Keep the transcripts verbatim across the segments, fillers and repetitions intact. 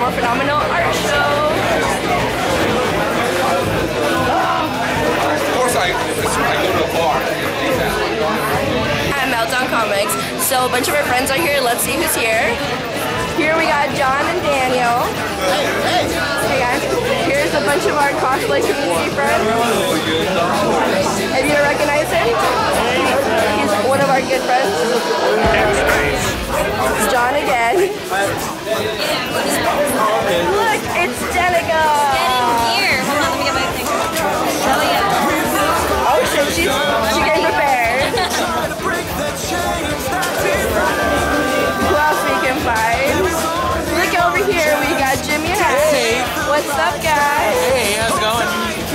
Morphinominal art show. Of course I, I go to a bar. At Meltdown Comics. So a bunch of our friends are here. Let's see who's here. Here we got John and Daniel. Hey guys. Here's a bunch of our cosplay community friends. Have you recognized him? He's one of our good friends. It's John again. Look, it's Jenica. Get in here. Hold on, let me get my picture. Oh yeah. Oh shit, she's she getting prepared. Who else we can find? Look over here, we got Jimmy Hack. Hey. What's up, guys? Hey, how's it going?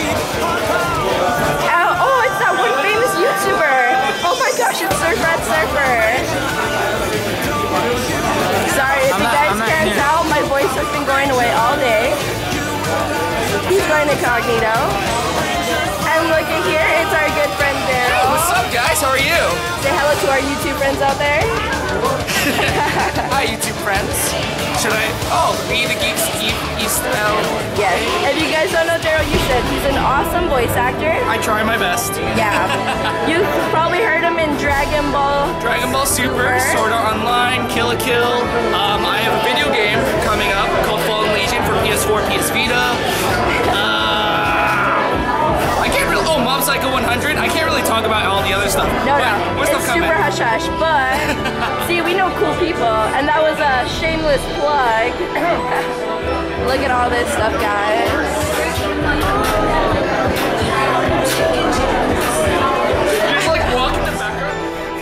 Oh, oh, it's that one famous YouTuber. Oh my gosh, it's Surf Rat Surfer. Sorry, if I'm you not- guys I'm not can't here. tell, my voice has been going away all day. He's going incognito. And look at here, it's our good friend Daryl. What's up, guys? How are you? Say hello to our YouTube friends out there. Hi, YouTube friends. Should I? Oh, be the geeks eat East L. Yes. If you guys don't know Daryl, you should. He's an awesome voice actor. I try my best. Yeah. You've probably heard him in Dragon Ball. Dragon Ball Super, Sword Art Online, Kill a Kill. Um, I have a video game coming up called Fallen Legion for P S four, P S Vita. Uh, I can't really. Oh, Mob Psycho one hundred. I can't really talk about all the other stuff. No, but no. more It's stuff coming. super hush hush. But see, we know cool people, and that was a shameless plug. Look at all this stuff, guys. Just like walk in the background.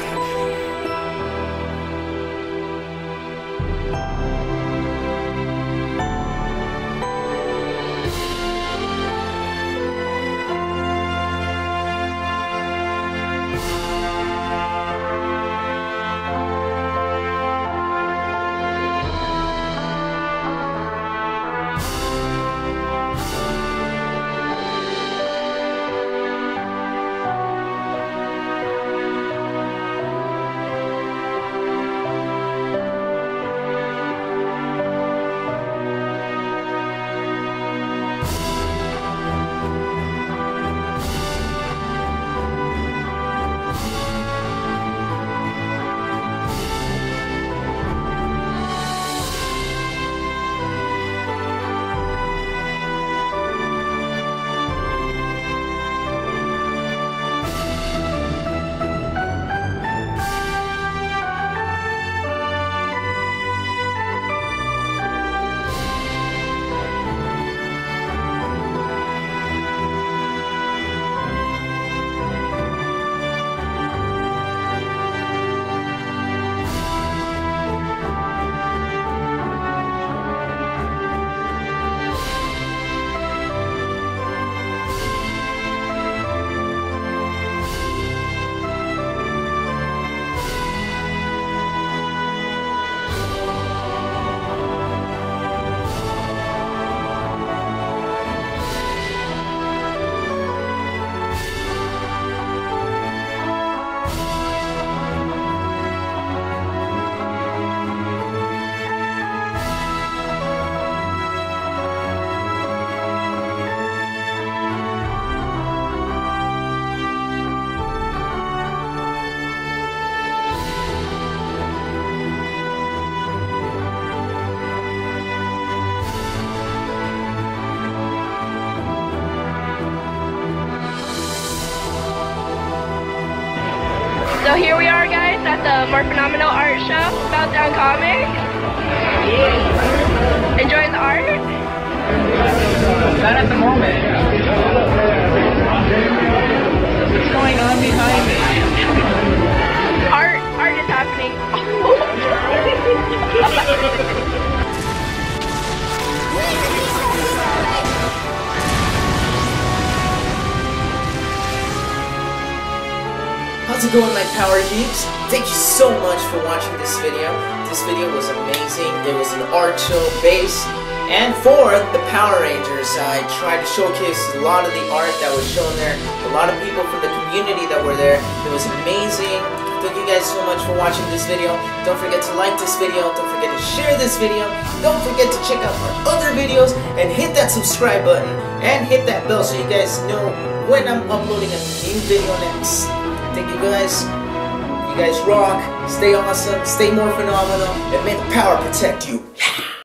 So here we are, guys, at the Morphinominal art show, Meltdown Comics. Enjoying the art? Not at the moment. What's going on behind me? Art, art is happening. How's it going, my power geeks? Thank you so much for watching this video. This video was amazing. It was an art show based And for the Power Rangers, I tried to showcase a lot of the art that was shown there. A lot of people from the community that were there. It was amazing. Thank you guys so much for watching this video. Don't forget to like this video. Don't forget to share this video. Don't forget to check out our other videos and hit that subscribe button and hit that bell so you guys know when I'm uploading a new video next. Thank you guys. You guys rock. Stay awesome. Stay more phenomenal. And may the power protect you.